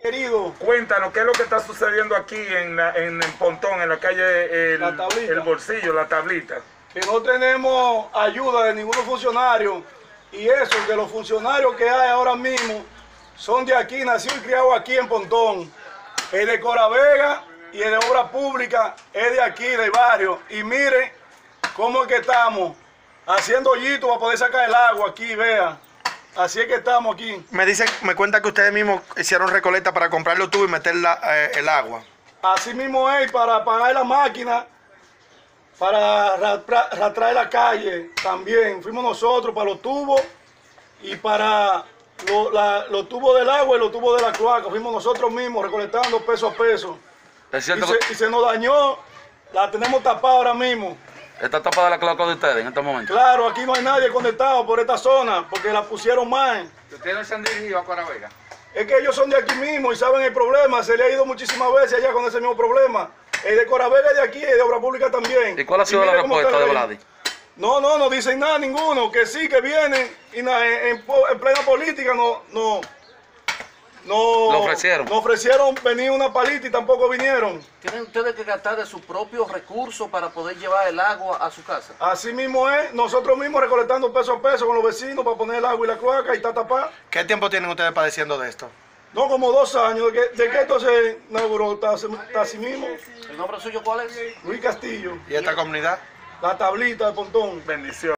Querido, Cuéntanos, ¿qué es lo que está sucediendo aquí en el Pontón, en la calle La Tablita. El Bolsillo, la Tablita? que no tenemos ayuda de ningún funcionario, y eso, que los funcionarios que hay ahora mismo son de aquí, nacido y criado aquí en Pontón. El de Coravega y el de Obra Pública es de aquí, del barrio. Y miren cómo es que estamos haciendo hoyitos para poder sacar el agua aquí, vean. Así es que estamos aquí. Me cuenta que ustedes mismos hicieron recolecta para comprar los tubos y meter el agua. Así mismo es, para apagar la máquina, para rastrear la calle también. Fuimos nosotros para los tubos y para los tubos del agua y los tubos de la cloaca. Fuimos nosotros mismos recolectando peso a peso. ¿Es cierto Y se nos dañó, la tenemos tapada ahora mismo. que está tapada la cloaca de ustedes en estos momentos? Claro, aquí no hay nadie conectado por esta zona porque la pusieron mal. ¿Ustedes se han dirigido a Coravega? Es que ellos son de aquí mismo y saben el problema. Se le ha ido muchísimas veces allá con ese mismo problema. El de Coravega es de aquí, el de Obra Pública también. ¿Y cuál ha sido la mire cómo respuesta está de ahí. Vladi? No dicen nada ninguno. Que sí, que vienen y en plena política no ofrecieron venir una palita y tampoco vinieron. ¿Tienen ustedes que gastar de sus propios recursos para poder llevar el agua a su casa? Así mismo es, nosotros mismos recolectando peso a peso con los vecinos para poner el agua y la cloaca y está tapada. ¿Qué tiempo tienen ustedes padeciendo de esto? No, como 2 años, de que esto se inauguró, está así mismo. ¿El nombre suyo cuál es? Luis Castillo, ¿Y esta comunidad? la Tablita de Pontón. Bendiciones.